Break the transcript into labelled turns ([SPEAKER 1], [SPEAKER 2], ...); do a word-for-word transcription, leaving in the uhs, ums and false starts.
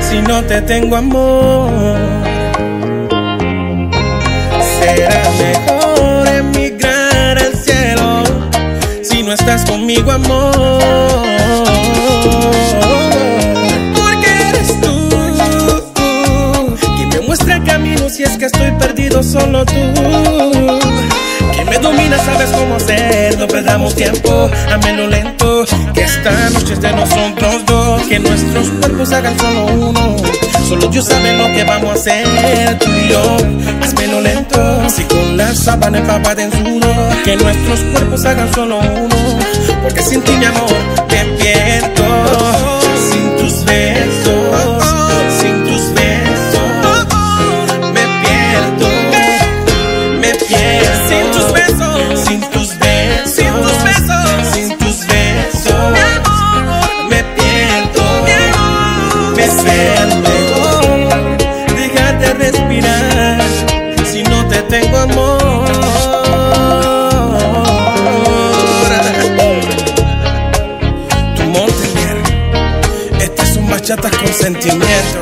[SPEAKER 1] si no te tengo amor? Será mejor emigrar al cielo si no estás conmigo, amor. Porque eres tú quien me muestra el camino si es que estoy perdido, solo tú. Quien me domina, sabes cómo hacer, no perdamos tiempo, hámelo lento, que esta noche es de nosotros dos. Que nuestros cuerpos hagan solo uno, solo Dios sabe lo que vamos a hacer tú y yo. Hazmelo lento, así con la sábana empapada en sudor. Que nuestros cuerpos hagan solo uno, porque sin ti, mi amor, me pierdo. Sin tus besos, sin tus besos, me pierdo, me pierdo. Sin tus besos, sin tus besos, sin tus besos, sin tus besos, mi amor, me pierdo, mi amor, me pierdo. Déjate respirar si no te tengo amor. Tu Montaner, estas son bachatas con sentimiento.